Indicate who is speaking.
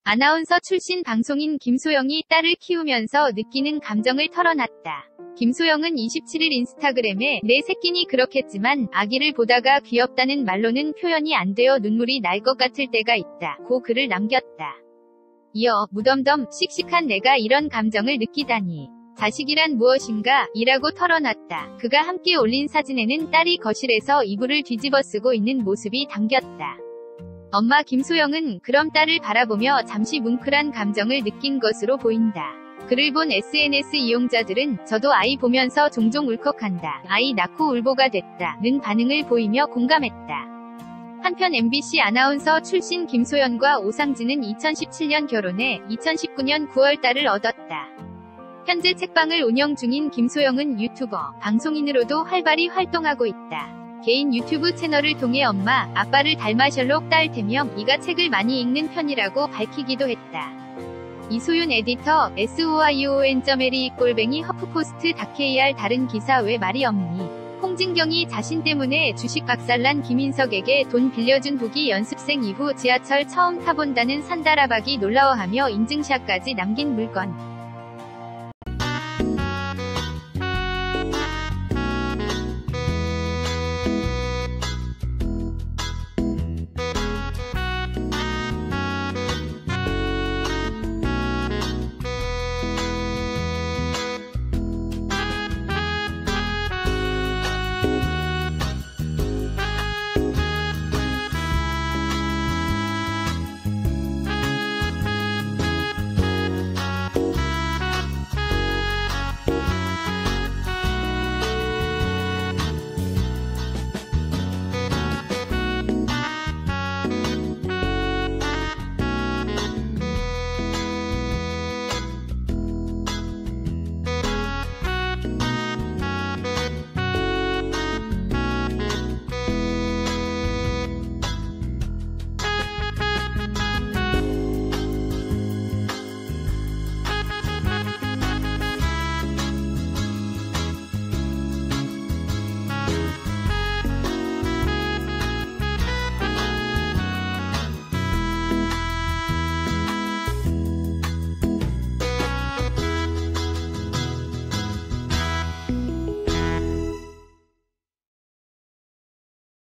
Speaker 1: 아나운서 출신 방송인 김소영이 딸을 키우면서 느끼는 감정을 털어놨다. 김소영은 27일 인스타그램에 내 새끼니 그렇겠지만 아기를 보다가 귀엽다는 말로는 표현이 안 되어 눈물이 날 것 같을 때가 있다 고 글을 남겼다. 이어 무덤덤 씩씩한 내가 이런 감정을 느끼다니. 자식이란 무엇인가? 이라고 털어놨다. 그가 함께 올린 사진에는 딸이 거실에서 이불을 뒤집어 쓰고 있는 모습이 담겼다. 엄마 김소영은 그럼 딸을 바라보며 잠시 뭉클한 감정을 느낀 것으로 보인다. 글을 본 SNS 이용자들은 저도 아이 보면서 종종 울컥한다. 아이 낳고 울보가 됐다. 는 반응을 보이며 공감했다. 한편 MBC 아나운서 출신 김소연과 오상진은 2017년 결혼해 2019년 9월 딸을 얻었다. 현재 책방을 운영 중인 김소영은 유튜버, 방송인으로도 활발히 활동하고 있다. 개인 유튜브 채널을 통해 엄마, 아빠를 닮아 셜록 딸 태명 이가 책을 많이 읽는 편이라고 밝히기도 했다. 이소윤 에디터, soion.ry 허프포스트.kr 다른 기사 왜 말이 없니? 홍진경이 자신 때문에 주식 박살난 김인석에게 돈 빌려준 후기 연습생 이후 지하철 처음 타본다는 산다라박이 놀라워하며 인증샷까지 남긴 물건.